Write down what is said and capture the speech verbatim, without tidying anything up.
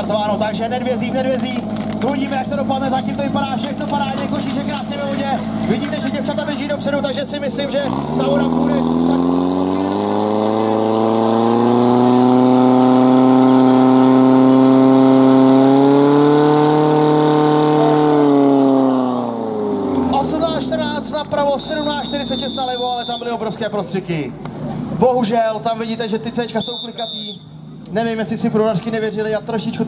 nastartováno, takže Nedvězí, Nedvězí. Uvidíme, jak to dopadne, zatím to vypadá všechno parádně, košíček krásně ve vodě. Vidíte, že děvčata běží dopředu, takže si myslím, že ta voda půjde. osmnáct čtrnáct napravo, sedmnáct čtyřicet šest nalevo, ale tam byly obrovské prostřiky. Bohužel, tam vidíte, že ty Cčka jsou klikatý. Nevím, jestli si průražky nevěřili, já trošičku